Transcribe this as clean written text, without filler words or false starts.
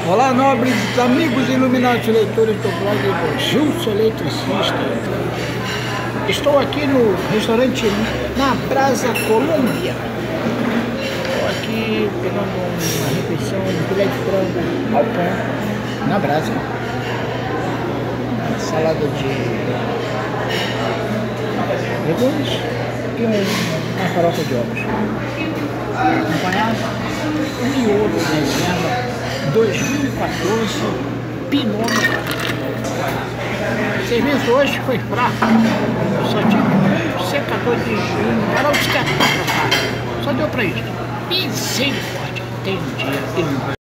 Olá, nobres amigos iluminados leitores do blog do Gilson Eletricista. Estou aqui no restaurante na Brasa Colômbia. Estou aqui pegando uma refeição, um filé de frango ao pão na brasa. Uma salada de legumes e uma farofa de ovos. Acompanhado um miolo reserva 2014 Pinot. O serviço hoje foi fraco, só tive um secador de para o descartar, só deu para isso. Misericórdia, tem um dia e não